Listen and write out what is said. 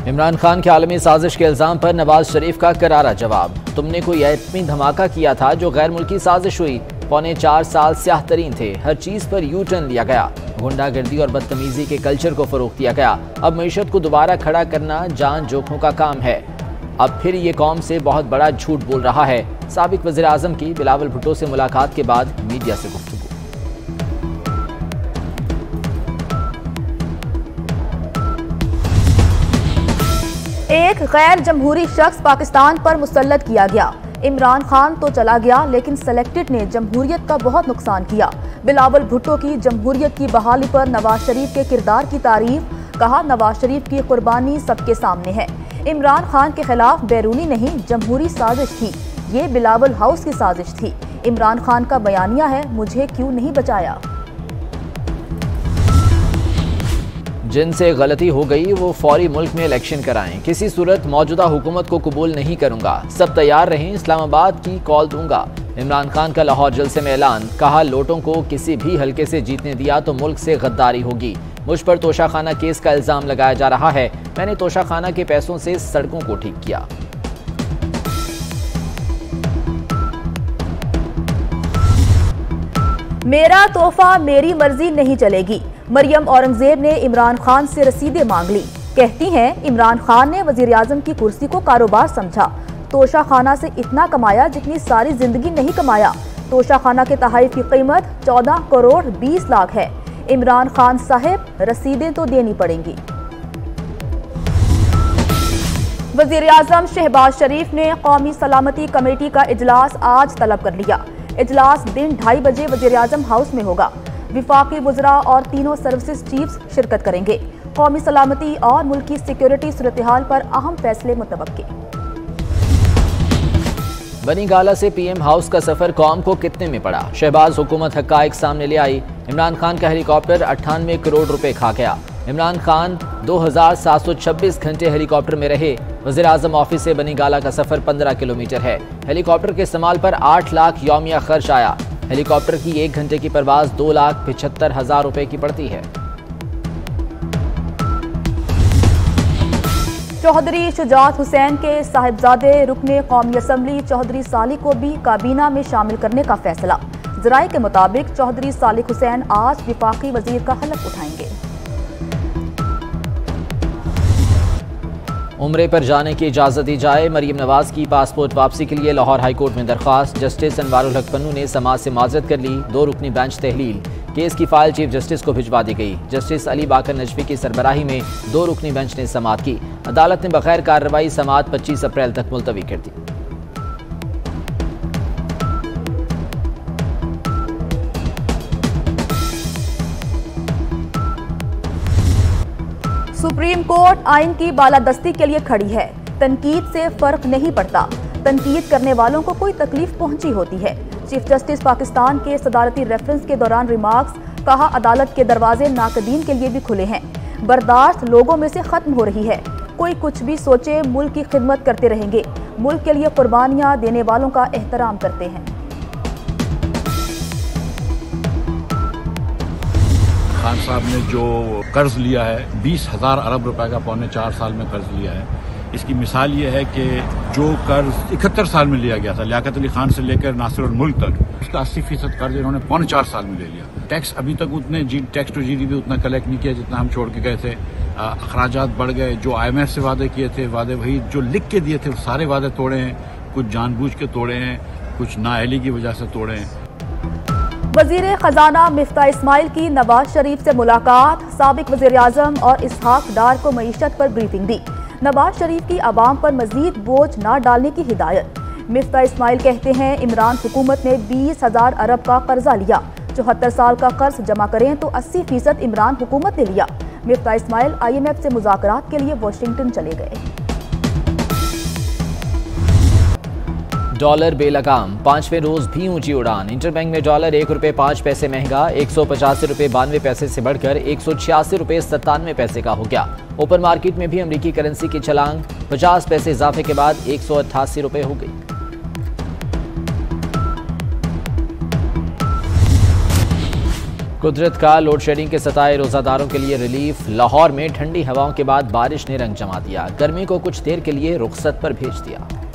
इमरान खान के आलमी साजिश के इल्जाम पर नवाज शरीफ का करारा जवाब। तुमने कोई एटमी धमाका किया था जो गैर मुल्की साजिश हुई। 4.25 साल स्याह तरीन थे, हर चीज पर यू टर्न लिया गया। गुंडागर्दी और बदतमीजी के कल्चर को फरोग दिया गया। अब मईशत को दोबारा खड़ा करना जान जोखों का काम है। अब फिर ये कौम से बहुत बड़ा झूठ बोल रहा है। साबिक वज़ीर आज़म की बिलावल भुट्टो से मुलाकात के बाद मीडिया से गुफ्तगू। एक गैर जमहूरी शख्स पाकिस्तान पर मुसल्लत किया गया। इमरान खान तो चला गया लेकिन सेलेक्टेड ने जमहूरियत का बहुत नुकसान किया। बिलावल भुट्टो की जमहूरियत की बहाली पर नवाज शरीफ के किरदार की तारीफ। कहा, नवाज शरीफ की कुर्बानी सबके सामने है। इमरान खान के खिलाफ बैरूनी नहीं जमहूरी साजिश थी, ये बिलावल हाउस की साजिश थी। इमरान खान का बयानिया है, मुझे क्यों नहीं बचाया। जिनसे गलती हो गई वो फौरी मुल्क में इलेक्शन कराएं। किसी सूरत मौजूदा हुकूमत को कबूल नहीं करूंगा। सब तैयार रहें, इस्लामाबाद की कॉल दूंगा। इमरान खान का लाहौर जलसे में ऐलान। कहा, लोटों को किसी भी हल्के से जीतने दिया तो मुल्क से गद्दारी होगी। मुझ पर तोशाखाना केस का इल्जाम लगाया जा रहा है। मैंने तोशाखाना के पैसों से सड़कों को ठीक किया। मेरा तोहफा मेरी मर्जी नहीं चलेगी। मरियम औरंगजेब ने इमरान खान से रसीदें मांग ली। कहती हैं, इमरान खान ने वजीर आजम की कुर्सी को कारोबार समझा। तोशाखाना से इतना कमाया जितनी सारी जिंदगी नहीं कमाया। तोशाखाना के तहफ़ की कीमत 14 करोड़ 20 लाख है। इमरान खान साहब, रसीदें तो देनी पड़ेंगी। वजीर आजम शहबाज शरीफ ने कौमी सलामती कमेटी का इजलास आज तलब कर लिया। इजलास दिन 2:30 बजे वजीर आजम हाउस में होगा। विफाकी वज़रा और तीनों सर्विसेज चीफ्स शिरकत करेंगे। कौमी सलामती और मुल्की सिक्योरिटी सूरत हाल पर अहम फैसले मुतवक्के। बनी गाला से पीएम हाउस का सफर कौम को कितने में पड़ा? शहबाज हुकूमत हक़ाइक़ सामने ले आई। इमरान खान का हेलीकॉप्टर 98 करोड़ रुपए खा गया। इमरान खान 2726 घंटे हेलीकॉप्टर में रहे। वज़ीर आज़म ऑफिस से बनी गाला का सफर 15 किलोमीटर है। हेलीकॉप्टर के इस्तेमाल पर 8 लाख यौमिया खर्च आया। हेलीकॉप्टर की 1 घंटे की परवाज 2,75,000 रुपए की पड़ती है। चौधरी शुजात हुसैन के साहिबजादे रुकने कौमी असम्बली चौधरी सालिक को भी काबीना में शामिल करने का फैसला। ज़राए के मुताबिक चौधरी सालिक हुसैन आज विफाकी वजीर का हलफ उठाएंगे। उम्रे पर जाने की इजाज़त दी जाए। मरीम नवाज की पासपोर्ट वापसी के लिए लाहौर हाईकोर्ट में दरख्वास्त। जस्टिस अनवारुल हक पन्नू ने समाज से माजरत कर ली। 2 रुकनी बेंच तहलील। केस की फाइल चीफ जस्टिस को भिजवा दी गई। जस्टिस अली बाकर नजफी की सरबराही में 2 रुकनी बेंच ने समाअत की। अदालत ने बगैर कार्रवाई समाअत 25 अप्रैल तक मुलतवी कर दी। सुप्रीम कोर्ट आइन की बालादस्ती के लिए खड़ी है। तनकीद से फर्क नहीं पड़ता। तनकीद करने वालों को कोई तकलीफ पहुंची होती है। चीफ जस्टिस पाकिस्तान के सदारती रेफरेंस के दौरान रिमार्क्स। कहा, अदालत के दरवाजे नाकदीन के लिए भी खुले हैं। बर्दाश्त लोगों में से खत्म हो रही है। कोई कुछ भी सोचे, मुल्क की खिदमत करते रहेंगे। मुल्क के लिए कुर्बानियां देने वालों का एहतराम करते हैं। खान साहब ने जो कर्ज लिया है 20,000 अरब रुपए का 4.25 साल में कर्ज लिया है। इसकी मिसाल ये है कि जो कर्ज 71 साल में लिया गया था लियाकत अली खान से लेकर नासिर उल मुल्क तक, उसका 80% कर्ज इन्होंने 4.25 साल में ले लिया। टैक्स अभी तक उतने टैक्स टू जीडीपी उतना कलेक्ट नहीं किया जितना हम छोड़ के गए थे। अखराजात बढ़ गए। जो IMF से वादे किए थे, वादे वही जो लिख के दिए थे वो सारे वादे तोड़े हैं। कुछ जानबूझ के तोड़े हैं, कुछ नाअहली की वजह से तोड़े हैं। वजीर खजाना मिफ्ता इस्माइल की नवाज शरीफ से मुलाकात। साबिक वजीर आजम और इसहाक डार को मईशत पर ब्रीफिंग दी। नवाज शरीफ की आवाम पर मजीद बोझ न डालने की हिदायत। मिफ्ता इस्माइल कहते हैं, इमरान हुकूमत ने 20,000 अरब का कर्जा लिया। 74 साल का कर्ज जमा करें तो 80% इमरान हुकूमत ने लिया। मिफ्ता इस्माइल IMF से मुज़ाकरात के लिए वाशिंगटन चले गए। डॉलर बेलगाम 5वें रोज भी ऊंची उड़ान। इंटरबैंक में डॉलर 1 रुपये 5 पैसे महंगा 185 रुपये 92 पैसे से बढ़कर 186 रुपये 97 पैसे का हो गया। ओपन मार्केट में भी अमरीकी करेंसी की छलांग 50 पैसे इजाफे के बाद 188 रुपये हो गई। कुदरत का लोड शेडिंग के सताए रोजादारों के लिए रिलीफ। लाहौर में ठंडी हवाओं के बाद बारिश ने रंग जमा दिया, गर्मी को कुछ देर के लिए रुखसत पर भेज दिया।